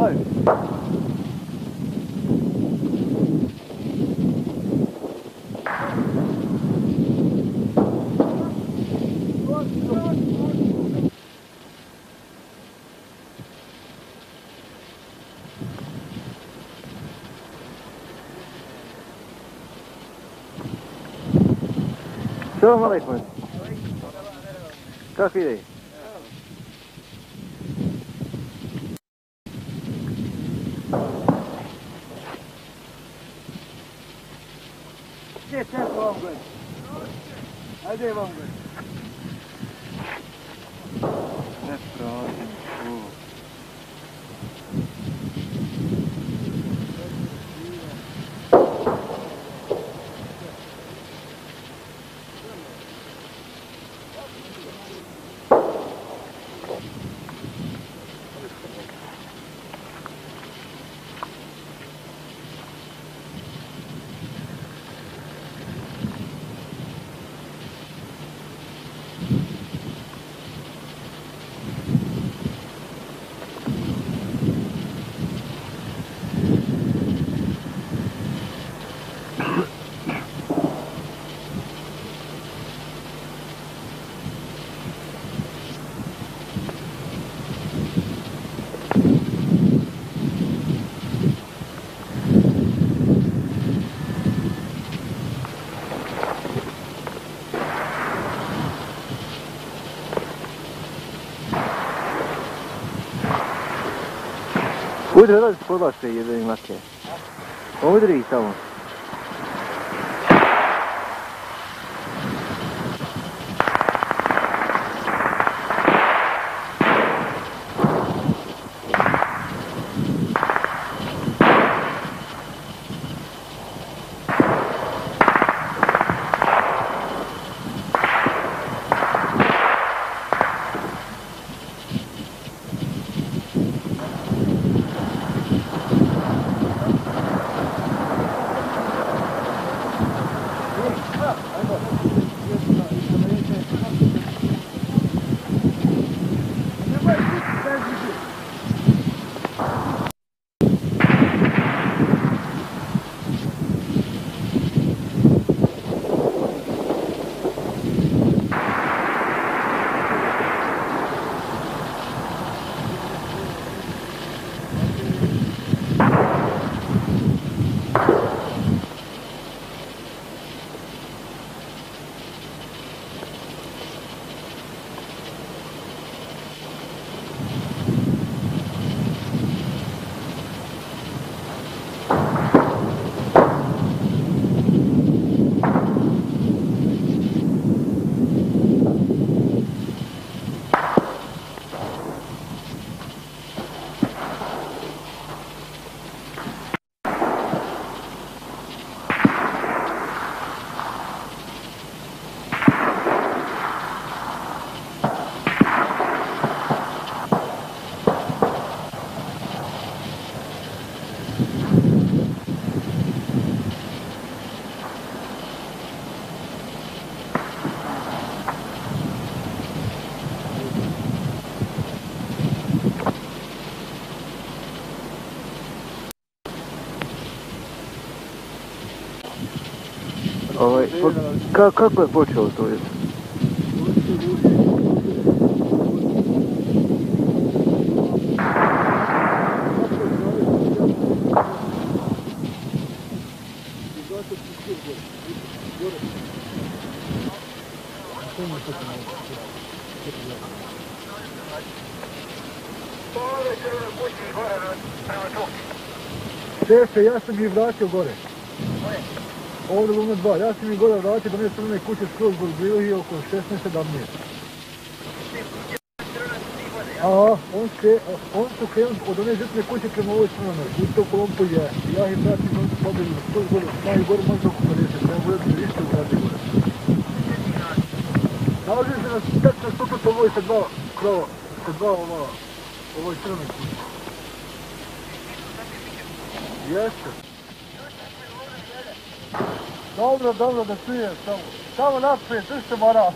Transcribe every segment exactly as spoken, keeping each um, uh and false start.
Daj. Salam alaikum. Kako ide? Gdje je često vam gled? Ajde vam gled. Ne prosim. Udri, odlazi se podlašte jebeni make. Udri ih tamo. Ovaj, ka, kako je počelo to jutro? Šefe, ja sam ih vratio gore. Ovdje Luna dva, ja sam ih gore vratio do mene crvene kuće skroz bilo ih oko šesnaest sedamnaest. A, on, se, on su krenuli od one žrtne kuće prema ovoj crvenoj, u to kolompu je. Ja ih vratim na ovu pobjedu, skroz gore, maju gore možda oko pedeset, nema bude da više u gradi gore. Nalazim se na tačno suprotno ovoj sa dva krova, sa dva ova, ovoj crvenoj kuće. Jeste. Dobro, dobro, da čujem samo. Samo naprijed, držite mara.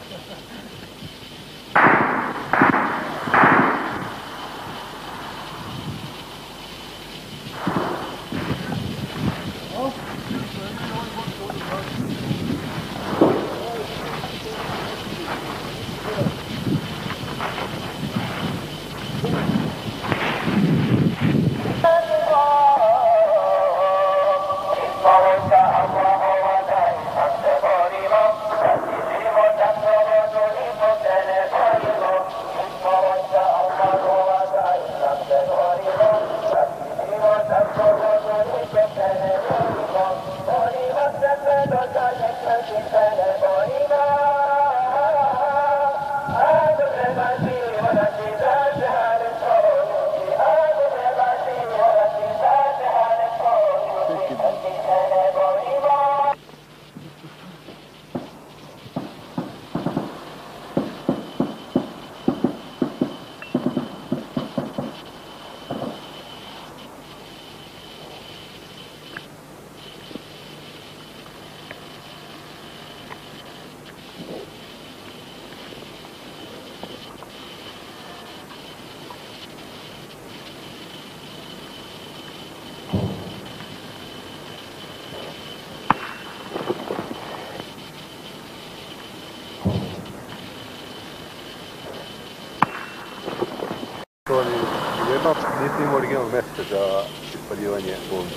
nema, nisi imao originalnog mjesta za ispaljivanje bombi.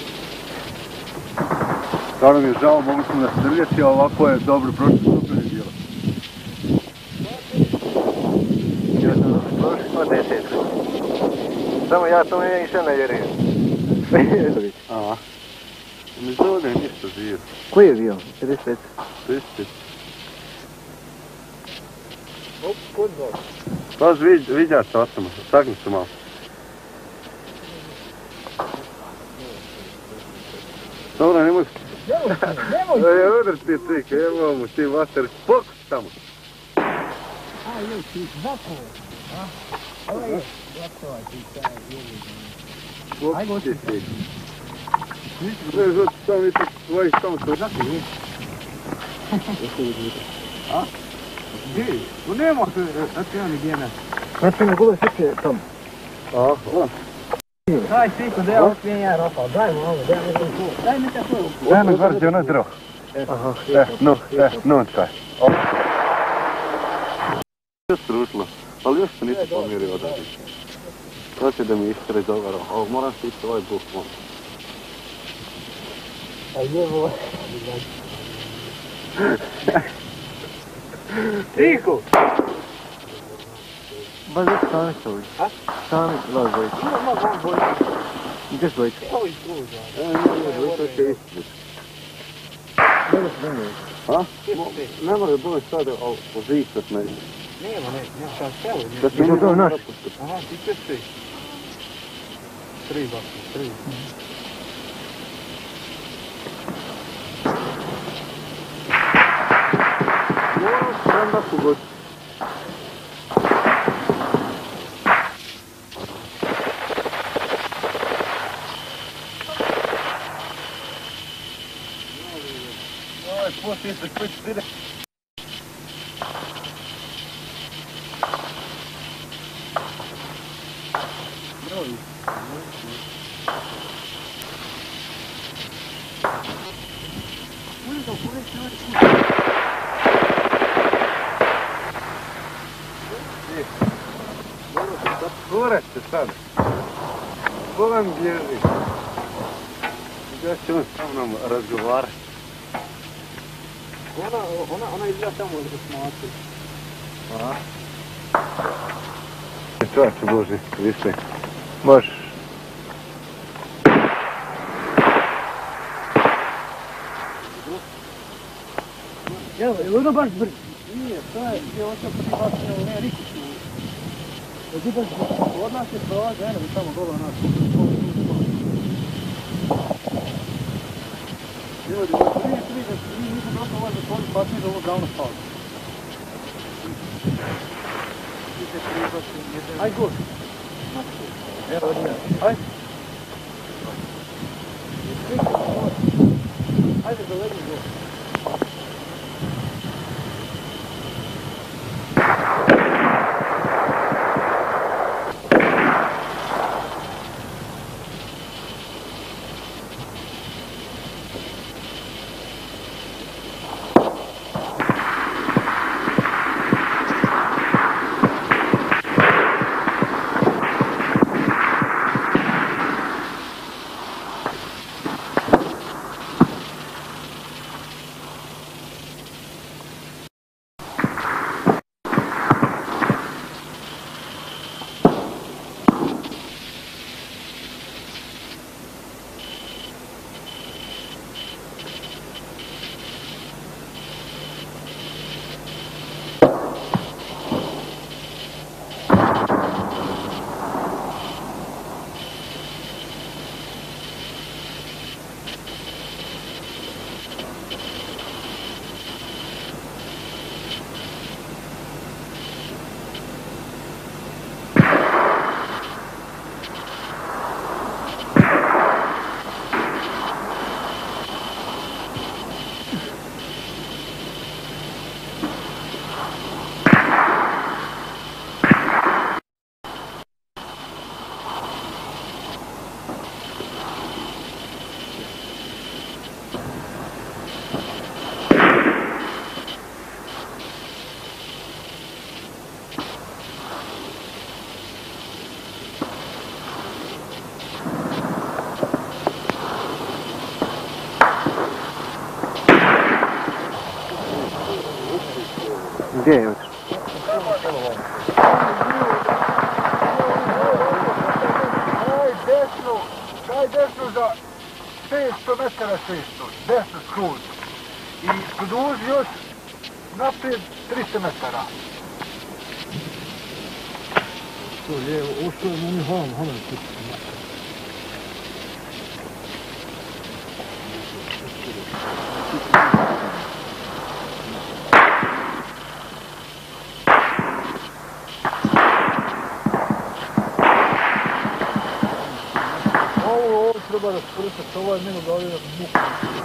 Stvarno mi je žao, mogu smo nastrljati, a ovako je dobro prošlo, super je bilo. Ja sam prošlo deset. Samo ja to ne nisam navjerio. Aha. Mi zove ništa živo. Koji je bio? pedeset pet. pedeset pet. Op, kod vas. Baš viđaš sa osama, sagni se malo. Dobro, nemoj... Nemoj! Ej, udr ti trik, evo mu ti vater, pokus tamo. A, joj, ti zakovo. A? Ovo je zakovo, ti taj, joj. Pokus ti trik. Ne, zato sam i ti tvojih tamo to znati, nije? A? Gdje? Tu nema se, znači ja nigdje ne. Znači me gule sjeće tamo. A, on. Daj Siko, da ja uspijem ja Rafa, daj mu ovo, daj mi ovo. Daj mi tako ovo. Daj mi vrti ono drvo. Aha. E, no, e, no, čaj. Još strušlo, ali još se nisam pomirio od ovdje. Znači da mi istre dogaro, ovog moram stići ovaj buh moj. A gdje je ovo? Siko! Ba zbog sami se ovdje. A? Sami, vas dvojica. Ima, ima, vam dvojica. Gdje su dvojica? Ovo iz kruža. E, ne, ne, dvojica će istići. Gdje su dvojica? A? Ne mora da bude sada pozicat me. Nema, ne, nema šta selo. Da se mi to naš. Aha, ti će tri. Tri, baš, tri. Moram da su god. Ovaj poslije se koji stire. Zatvorat se sad. Boga mi bježi. Ja će on sa mnom razgovarati. Ona, ona, ona izgleda tamo od osmaci. Aha. Čovječe Boži, više. Možeš. Evo, je li ono baš brzo? Nije, to je gdje očeo proti vas, evo, ne, Riku su. Gdje baš brzo? Od nas je prolaze, eno bi tamo dole nas. Ljudi, ako vidite, vidite, mi nisam došao ovaj zatvor, pa mi da ovo davno spavno. Aj, go. Evo, odmah. Aj. Ajde, dovedi go. Gdje je otišao? Daj desno, daj desno za petsto metara šesto, desno skroz. I produži još naprijed tristo metara. To je, ovo što je meni hvala, hvala je kući. Ovo treba da spršati, ovo je meni glavio muka.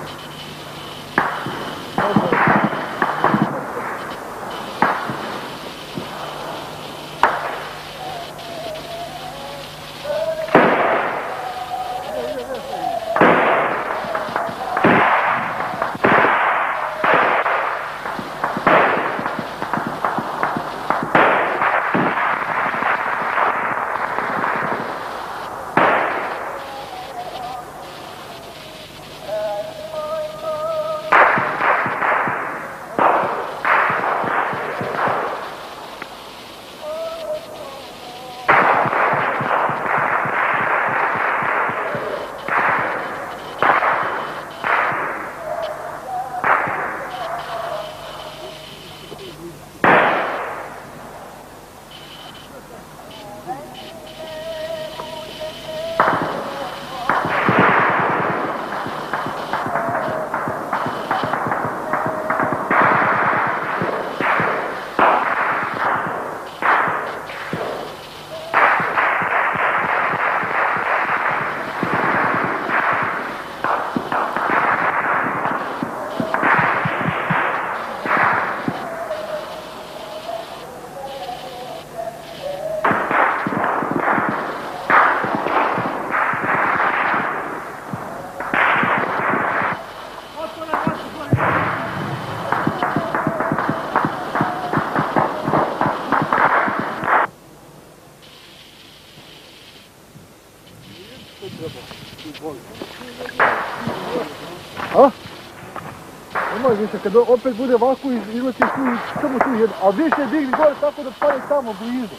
A? Nemoj više, kad opet bude ovako izletiš tu i samo tu jedno, a više digni gore tako da pade tamo blizu.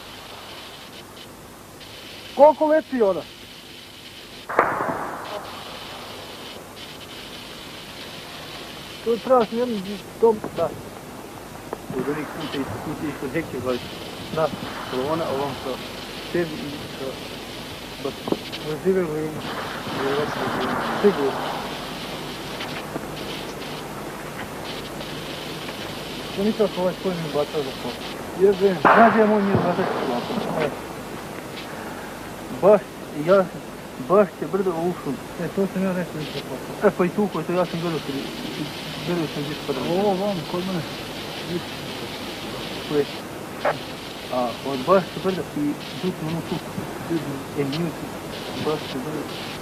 Koliko leti ona? Tu trebaš jednu tom... Da. Od onih kuće ispod hekće gledaj. Da, kolona, ovom sa tebi i sa... Baš. Razivelo je ono. Sigurno. To nikako ovaj svoj mi bacao za to. Jezem, znaš ja moj nije znatak slapom. Baš, ja, baš će brdo ušao. E, to sam ja rekao isto posao. E, pa i tu koji to ja sam gledao, gledao sam gdje spadao. Ovo vam, kod mene. Koje? A, od baš će brdo i dutno ono tu. E, minuti, baš će brdo.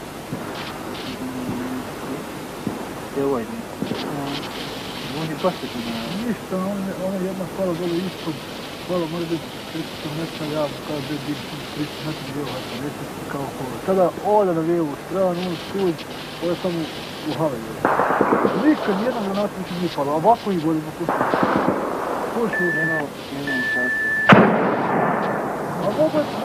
E, ovaj ne. On je baš će tu da... Ništa, ona je jedna hvala dole ispod. Hvala može biti tristo metara, ja kao da je biti tristo metara bio, a neće kao hvala. Sada oda na lijevu stranu, on stuj, ovo je samo u hale. Nikad nijedna granata više nije pala, ovako i godimo kuću. Kuću, Jedno, jedno často. a mogu je...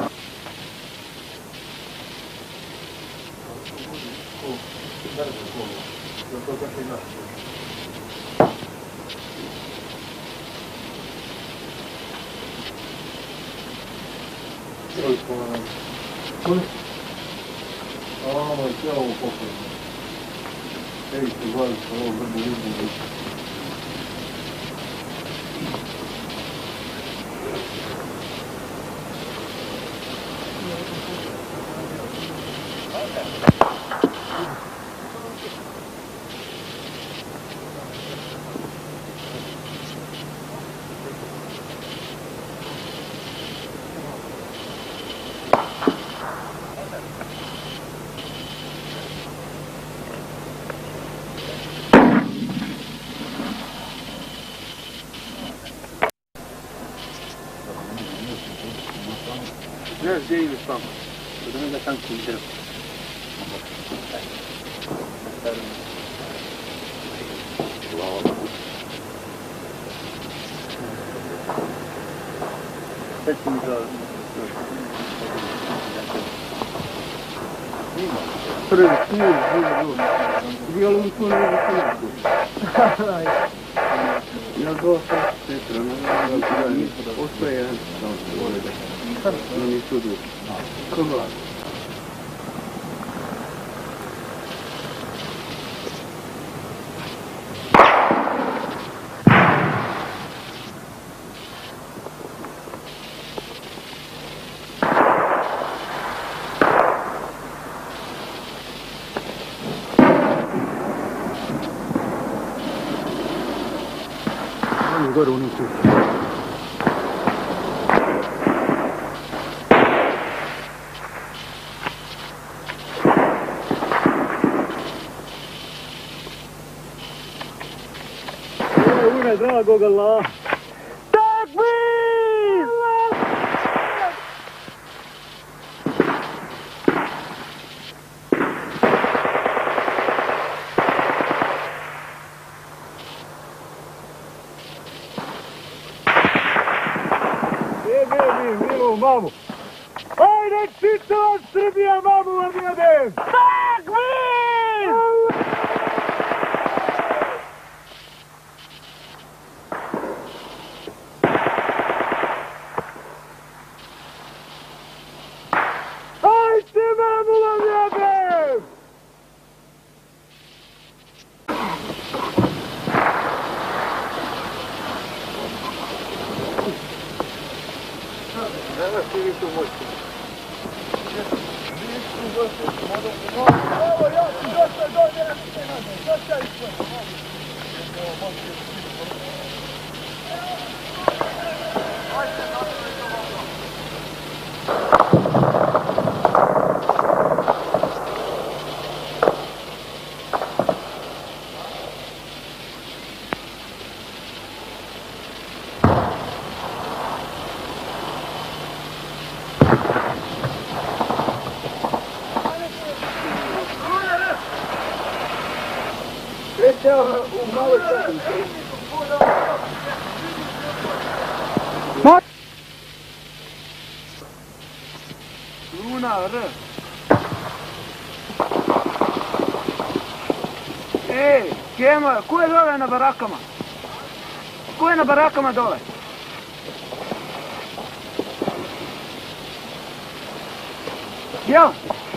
Koji? A, ovo je sve ovo pokreno. Evi se gledali sa ovo brdo izgleda. Znaš gdje ideš tamo? Da ne da tanku ideš. Reci mi da... Prvi smir, drugi drugi. Bijelo mi to ne je smir. Ja dosta Petra, no ostaje jedan sam se vole da. No nisu drugi. Kako? Gore unutra. Evo ime dragog Allah. Takbir! Mamu! Ajde, čitava Srbija, mamu vam jedem! Takbir! Ajde, mamu vam jedem! Evo ti vi tu moći. Evo ja ću dosta dođe, ja ću se nadam, dosta i sve. U maloj četnici. Luna R. Ej, Kema, ko je dole na barakama? Ko je na barakama dole? Ja?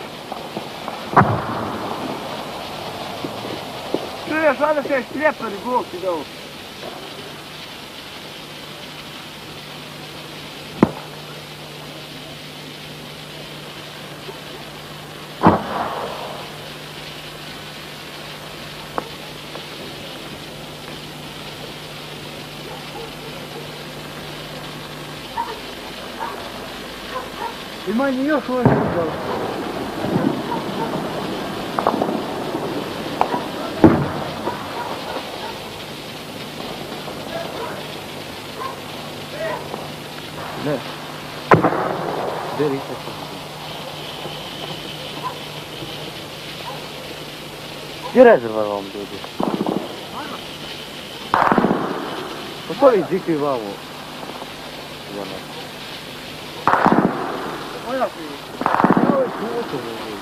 Čuješ, vada se je šljepali, Bog ti dao. Ima i još ovo je dao. Ne. Beri se to. Gdje rezervar vam dođe? Pa to li zikri vamo? Moja prije. Ovo je kuto.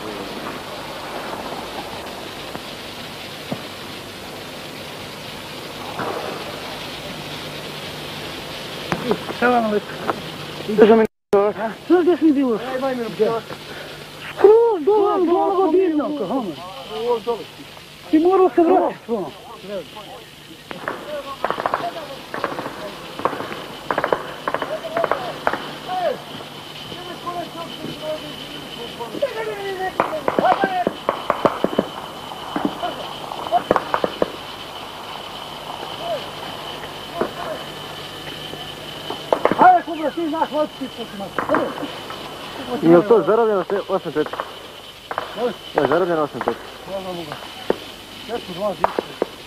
Selam alaikum. Drža mi n***a. Znaš gdje si bilo? Daj mi na Skroz dole, do onoga divnjaka, home. Ti morao se vratiti svojom. Ajde, kubra, ti znaš voditi što si nas. Je li to zarobljeno osam pet? Je zarobljeno osam pet? Hvala Boga. Ja ću dva djece.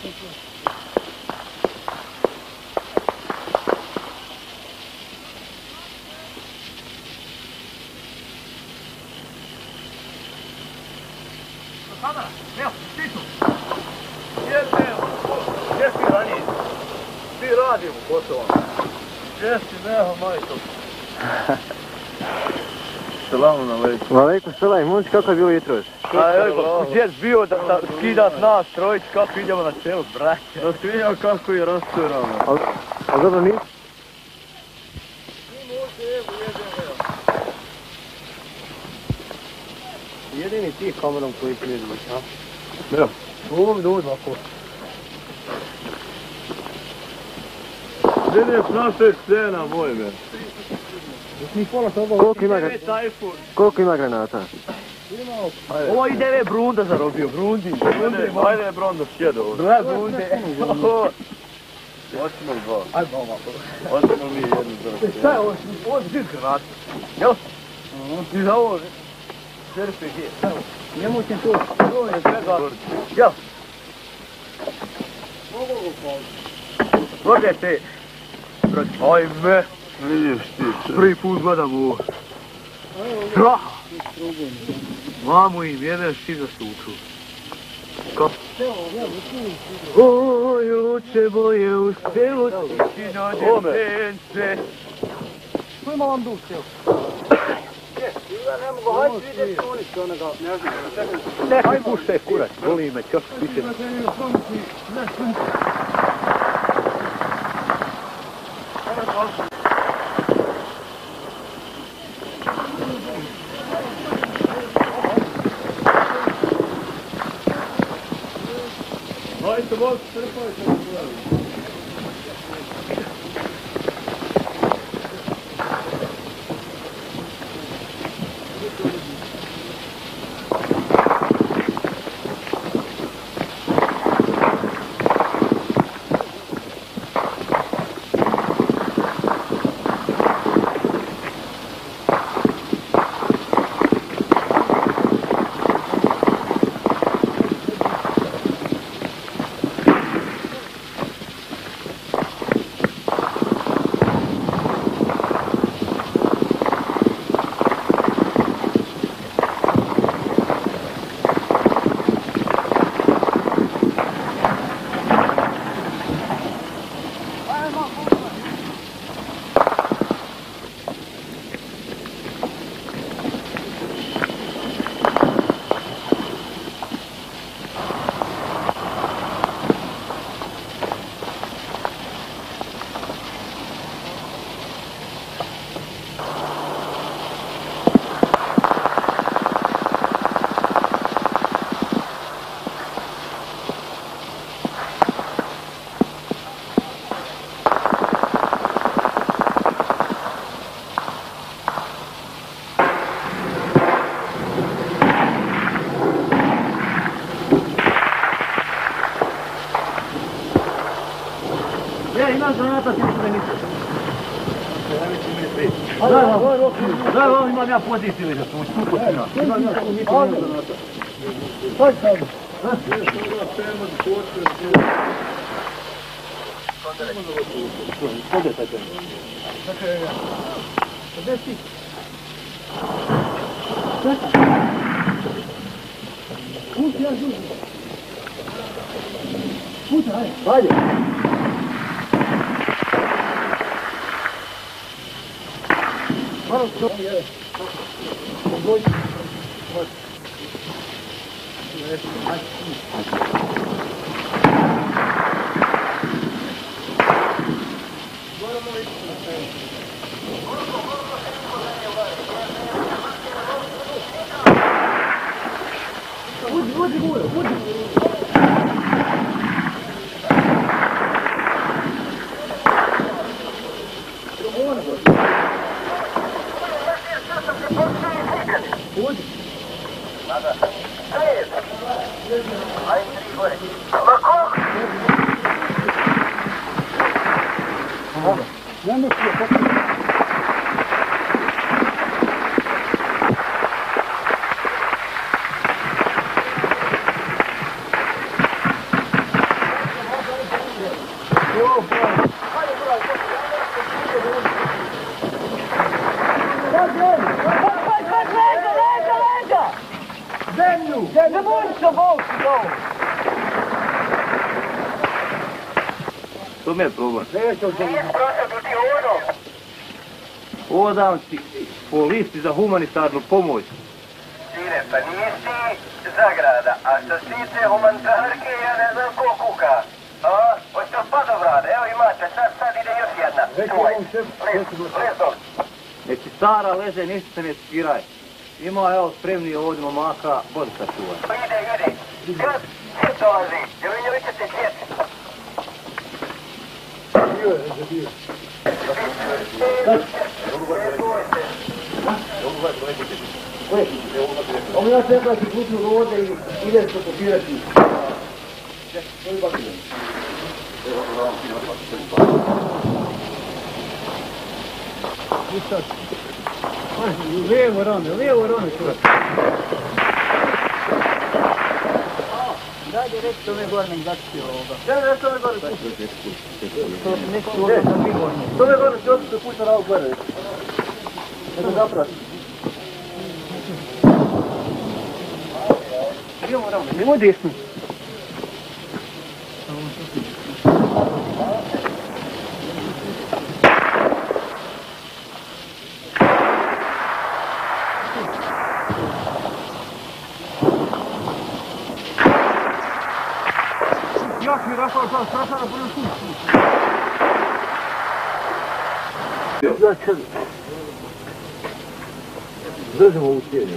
Kamera, evo, ti tu. Gdje gdje si ranije? Ti radimo posao. Gdje si, neho majko. Salamu alaikum. Alaikum salam, momci, kako je bilo jutros? A evo, gdje je bio da, da skidat nas trojić, kako idemo na celu, braće? Da si vidio kako je rasturano. Al, al dobro nisi? Jedini ti kamerom koji ti vidiš, a? Ja. Ovdje dođu ovako. Vidim naše scena, moj me. Mi pola sa ovo... Koliko ima, koliko ima granata? Ovo ide je Brunda zarobio, Brundi. Ajde Brunda sjedo ovdje. Dva Brunde. Hoćemo dva. Ajde ovako. Hoćemo mi jednu dva. Šta je ovo? Ovo je zid granata. Jel? I za ovo... R P G. Njemu će to... To je sve dva. Jel? Dođe te. Ajme. Vidiš ti se. Prvi put gledam ovo. Strah! Mamu im jedan šti za suču. Kako? Oj, luče boje u selu, ti dođe pence. Ko ima vam duh, evo? Ne mogu, hajde vidjeti uništi onoga, ne znam. Hajde puštaj kurac, boli me, čak piše. Hajde, bol, strpajte na glavi. Ima granata, ti se ne misliš. Daj vam, daj vam, imam ja poziciju za tu, tu počina. Imam ja tu niti nema granata. Hajde sad. Pogledaj sad. Čekaj, ja. Gdje si? Čekaj. Puti, ja žužim. Puti, hajde. Hajde. Malo što je. Dođi. Udi, udi, udi, udi. Udi. Nada. Ajde, tri gore. Lako? Ne mi je potrebno. Ne bojim se volci, dao! To mi je problem. Neće u zemlju. Odam ti po listi za humanitarnu pomoć. Sire, pa nisi zagrada, a što se tiče humanitarke, ja ne znam ko kuka. A, hoće to padovrane, evo imate, sad, sad ide još jedna. Čuvajte, listo. Nek ti stara leže, ništa se ne skiraj. Ima, evo, spremni ovdje momaka, Borisa čuvaj. Ide, ide. Kad djed dolazi, jel vi ćete djed? Bio je, ne bio. Ovo ja treba ti putnu vode i idem se kopirati. Lijevo rame, lijevo rame čovjek. Dajde reći to me gore nek začitio ovoga. Ne, ne, to me gore pušta. Neki ovdje sam mi gore. To me gore čovjek se pušta na ovo gore. Ne da zaprati. Lijevo rame. Nemoj desno. Jak mi Rafał sam strasza na polju kuću. Znači, držimo ovu cijenju.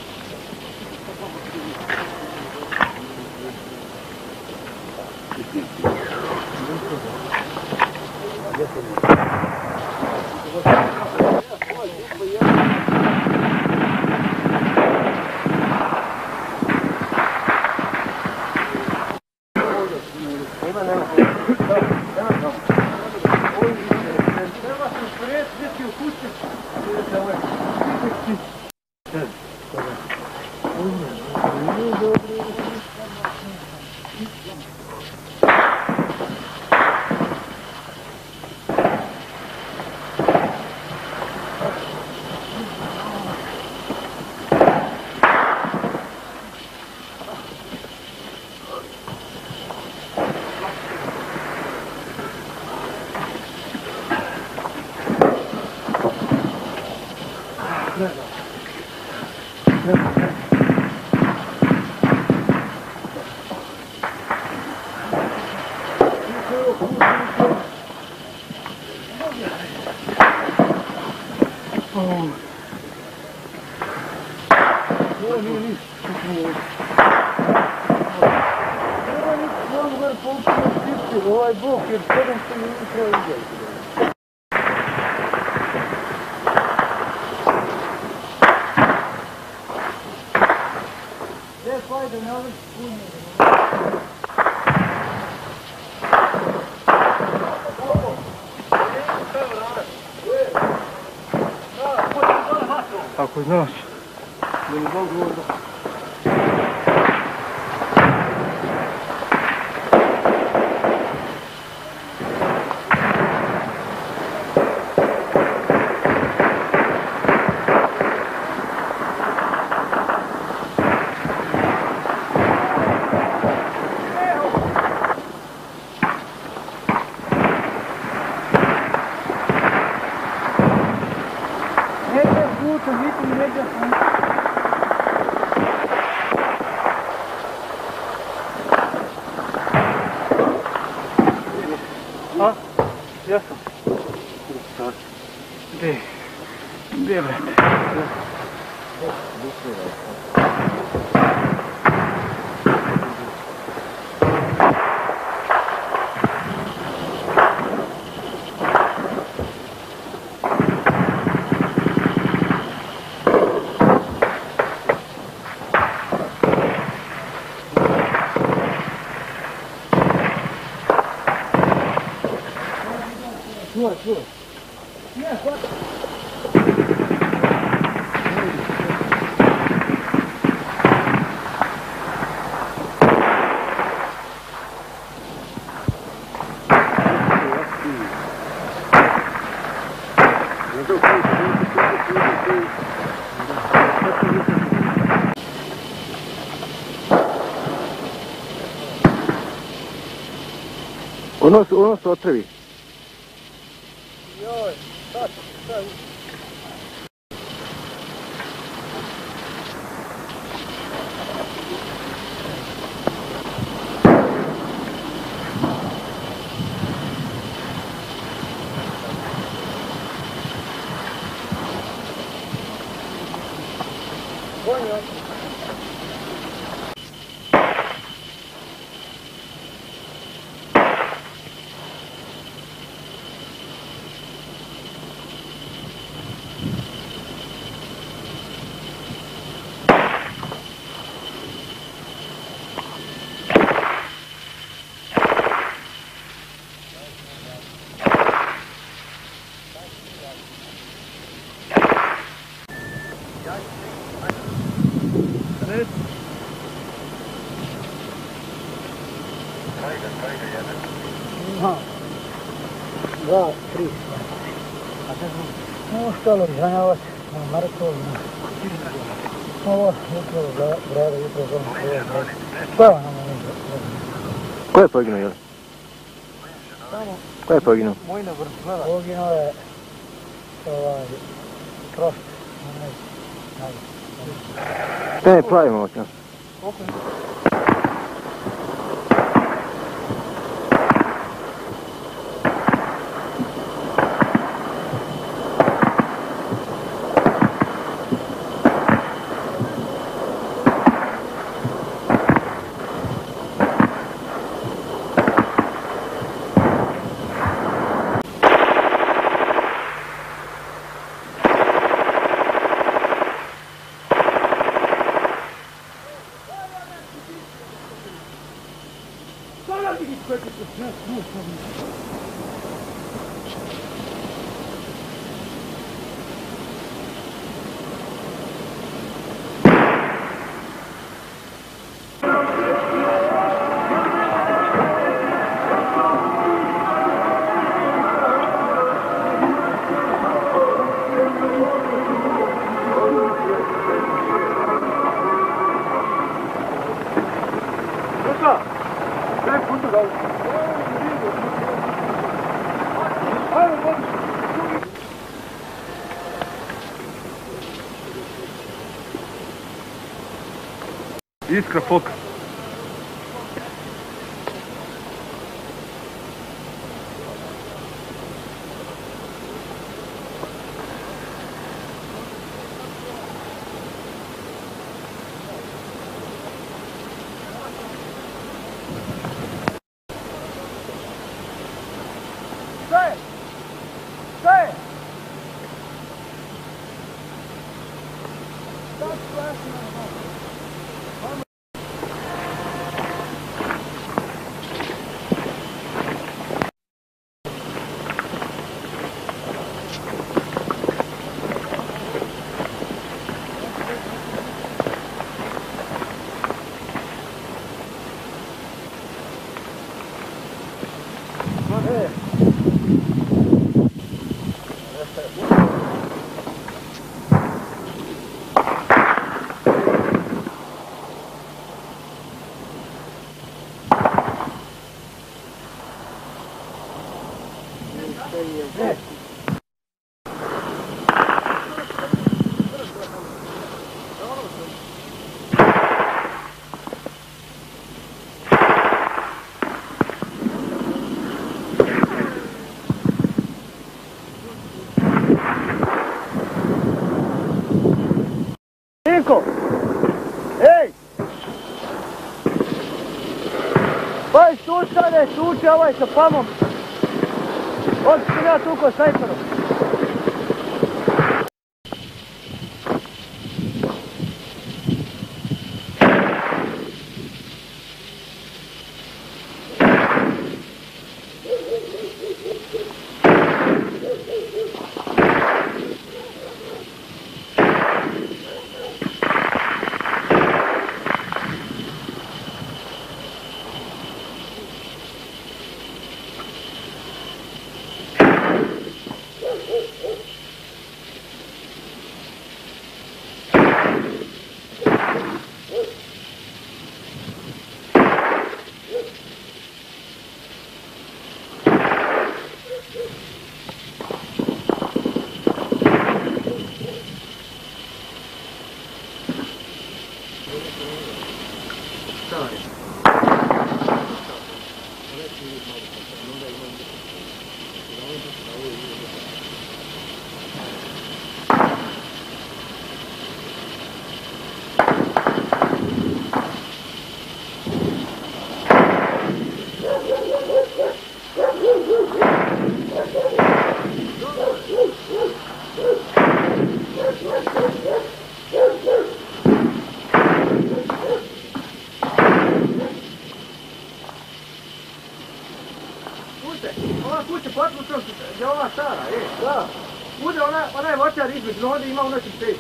Ovaj bok, jer sedam se mi upravo iđe. Gdje pojde na ovih punje? Ako znaš. Da mi Bog govori da... A? Jesam. Gdje? Gdje, brate? Čuvaj, čuvaj. Ne, hvala. Ono su, ono su otrovi. Joj, sad, sad. Konjo. Aha. Dva, tri. Ovo štalo izvanjavati, na Markovu, na ovo upravo grada, upravo zonu svoje. Spava nam ono. Ko je poginuo, jel? Samo. Ko je poginuo? Mojna vrst, gleda. Poginuo je ovaj, prost. Ne, plavi momak, jel? Koliko je? Iskra foka. Stay! Stay! Stop flashing on the phone. Niko! Ej! Pa stučane, stuče ovaj sa pamom! Ovdje sam ja tukao snajperom! točno gdje ova stara, e, da. Bude ona, onaj voćar između, ovdje ima unoći pet.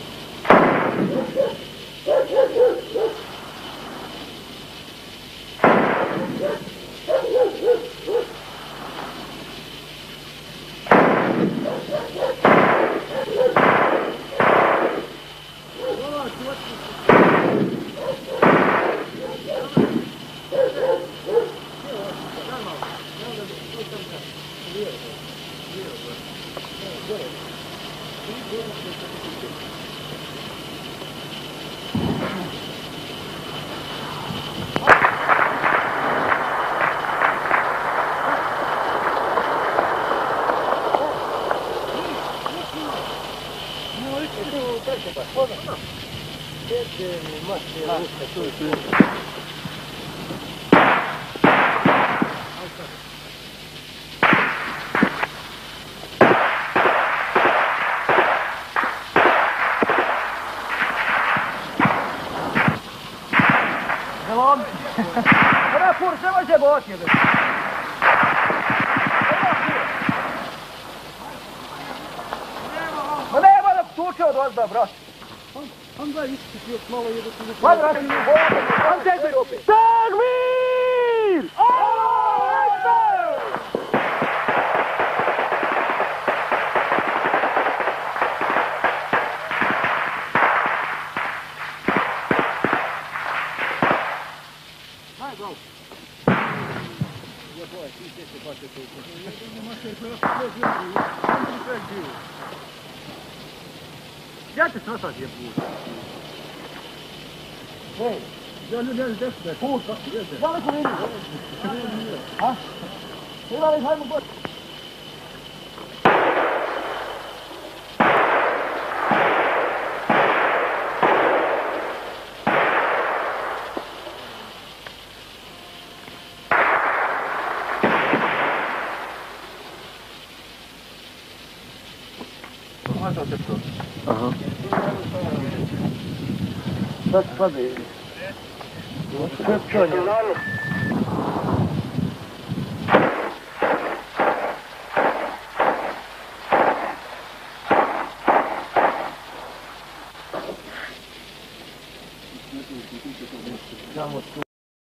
Ona fur, sve može boći, jebe. Ma nema da tuče od ozda, brat. On da isti još malo jedu se ne... Ma brate, on Tegmir opet. Tegmir! Ja ću se osad je put. Ej, ja ne ne desne, put, kako jede. Ja neko vidim. A? Ima li hajmo god. Aha. Sad pade. Sve pčanje. Samo tu.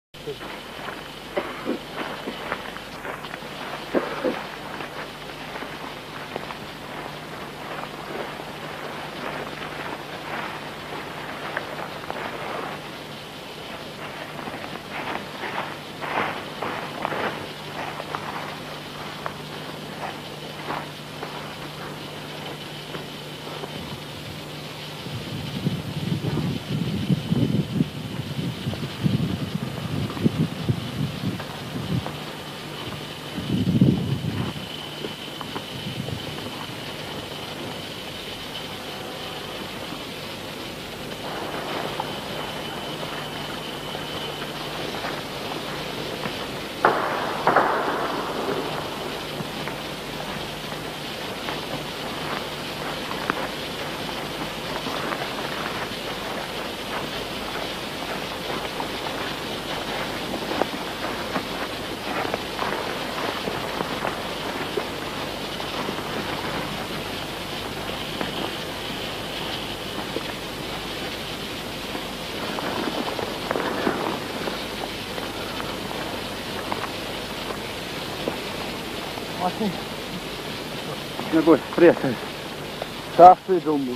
Nego prijatelj. Sasvi dumu.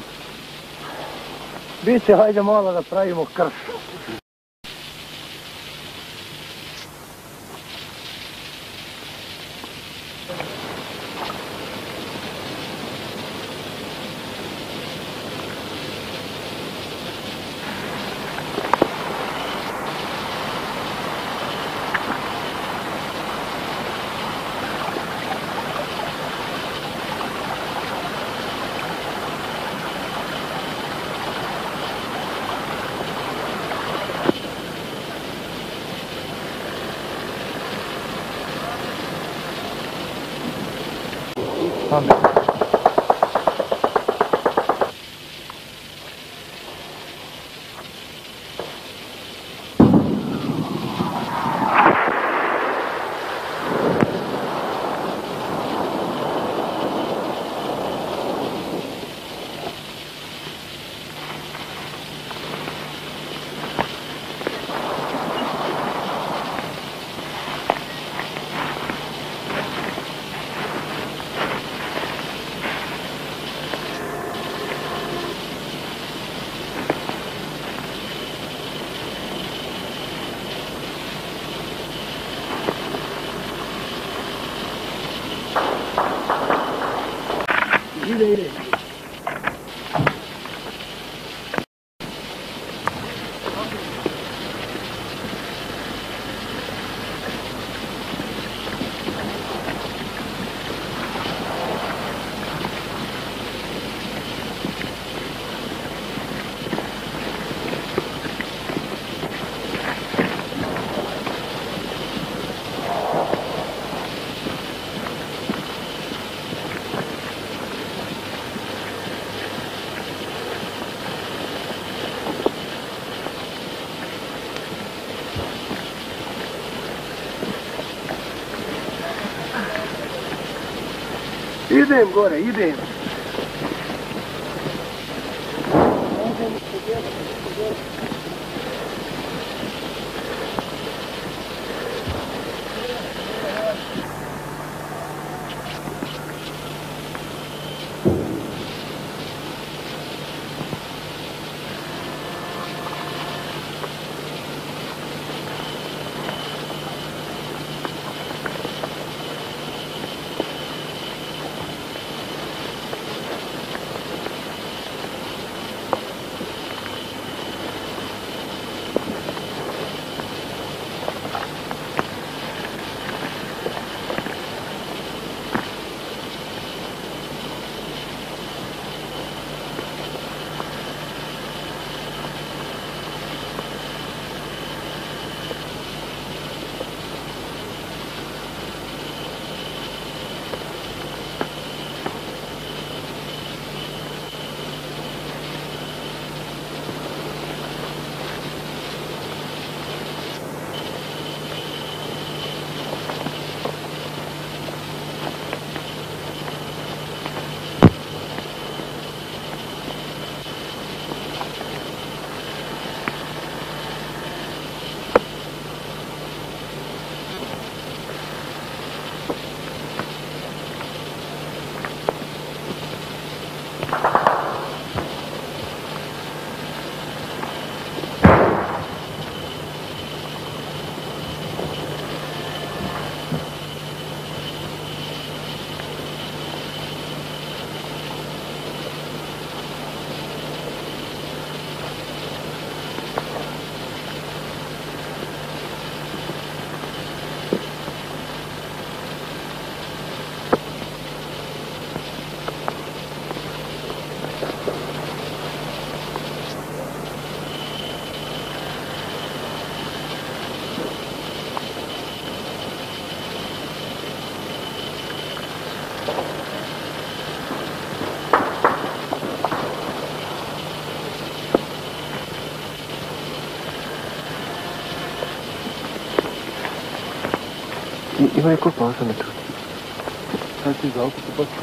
Biće, hajde malo da pravimo krš. Ide, ide. Idem gore, idem. Ima je koliko osam tu? Sad ti za auto se baš